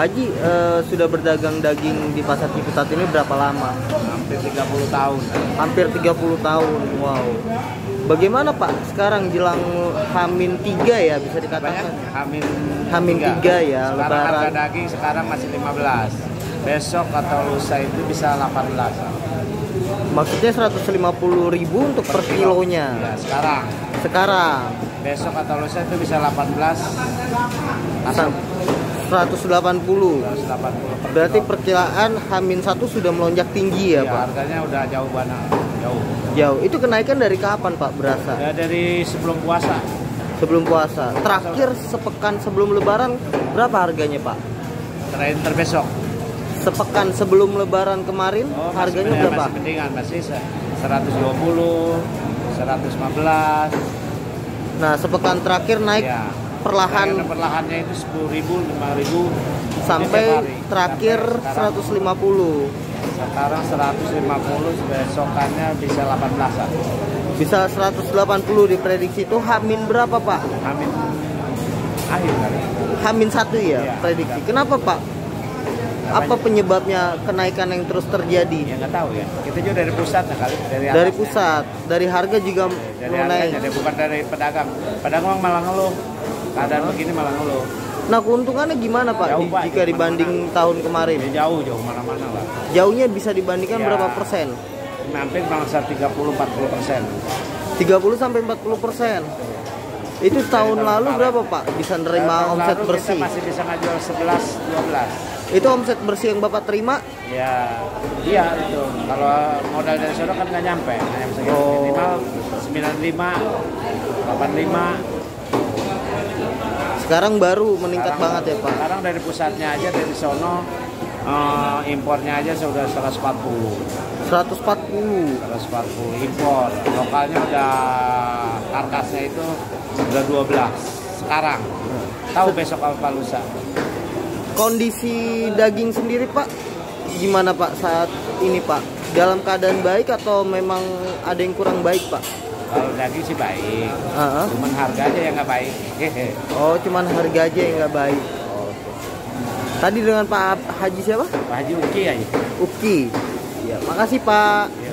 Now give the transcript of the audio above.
Haji sudah berdagang daging di Pasar Ciputat ini berapa lama? Hampir 30 tahun. Hampir 30 tahun. Wow. Bagaimana Pak sekarang jelang Hamin 3 ya bisa dikatakan? Hamin 3 ya, sekarang Lebaran. Harga daging sekarang masih 15. Besok atau lusa itu bisa 18. Maksudnya 150.000 untuk per kilonya. Ya, sekarang. Besok atau lusa itu bisa 18. 180. Berarti perkiraan Hamin 1 sudah melonjak tinggi ya, ya Pak? Harganya udah jauh banget. Jauh. Itu kenaikan dari kapan Pak berasa? Ya, dari sebelum puasa. Sebelum puasa. Terakhir sepekan sebelum Lebaran berapa harganya Pak? Terakhir terbesok. Sepekan sebelum Lebaran kemarin harganya berapa? Masih mendingan, masih 120, 115. Nah, sepekan terakhir naik Ya. perlahannya itu 10.000, 5.000 sampai terakhir 150. Sekarang 150, besokannya bisa 18-an. Bisa 180 diprediksi. Itu Hamin berapa Pak? Hamin akhir kali. Hamin 1 ya, Iya, prediksi. Kenapa Pak? Apa penyebabnya kenaikan yang terus terjadi? Ya nggak tahu ya. Kita juga dari pusat ya kali. Dari pusat, dari harga juga dari naik. harganya, bukan dari pedagang. Pedagang malah ngeluh. Keadaan begini malah ngeluh. Nah, keuntungannya gimana Pak, Jauh, Pak, jika dibanding tahun kemarin? Ya, jauh mana-mana lah. Jauhnya bisa dibandingkan Ya. berapa persen? Hampir bangsa 30-40%. 30 sampai 40%. Itu tahun lalu berapa Pak bisa nerima omset bersih? Kita masih bisa ngajual 11-12. Itu omset bersih yang Bapak terima? Ya, iya itu. Kalau modal dari sono kan nggak nyampe. Hanya bisa minimal 95, 85. Sekarang baru meningkat banget ya Pak? Sekarang dari pusatnya aja, dari sono impornya aja sudah 140. 140 impor. Lokalnya udah karkasnya itu udah 12 sekarang. Tahu besok apa lusa. Kondisi daging sendiri Pak gimana Pak saat ini Pak? Dalam keadaan baik atau memang ada yang kurang baik Pak? Kalau daging sih baik, cuman harga aja yang nggak baik. Oh, cuman harga aja yang nggak baik. Tadi dengan Pak Haji siapa? Pak Haji Uki aja. Uki. Ya, makasih Pak. Ya.